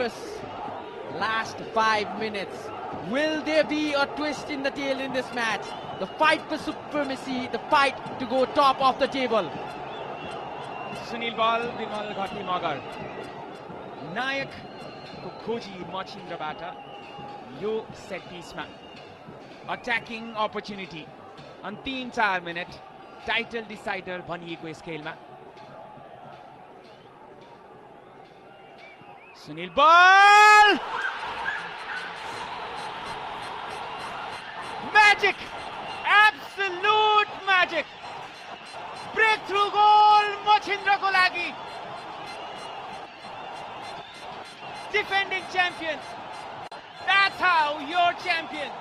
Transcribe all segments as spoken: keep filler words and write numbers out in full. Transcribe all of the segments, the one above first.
this last five minutes. Will there be a twist in the tail in this match? The fight for supremacy, the fight to go top of the table. Sunil ball, Bimal Ghati Magar. Nayak ko khoji Machindra bata. Yo set piece ma. Attacking opportunity. Antim four minute. Title decider bhanieko scale ma. Sunil ball! Magic! Absolute magic! Breakthrough goal Machindra ko lagi. Defending champion. That's how you're champion.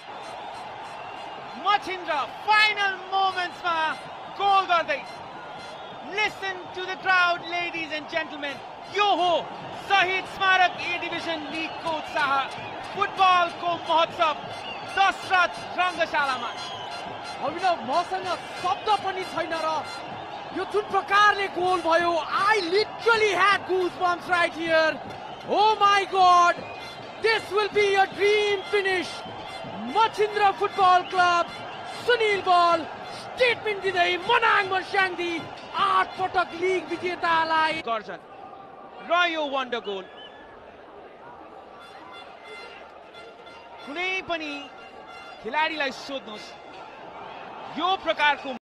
Machindra final moments ma goal gardai. Listen to the crowd, ladies and gentlemen. Yo ho Shahid Smarak A Division League ko utsaha. Football ko mahotsav. Dasrat Rangashalama. अभिनव मसँग शब्द पनि छैन र यो जुन प्रकारले goal भयो, I literally had goosebumps right here. Oh my God, this will be a dream finish. Machindra Football Club, Sunil ball, statement दिँदै मनाङ मर्स्याङदी आठ पटक लिग विजेतालाई गर्छन् र यो वन्डर गोल कुनै पनि खेलाडीलाई सोध्नुहोस् यो प्रकारको